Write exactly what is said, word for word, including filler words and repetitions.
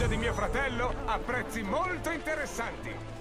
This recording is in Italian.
l'orologio di mio fratello a prezzi molto interessanti.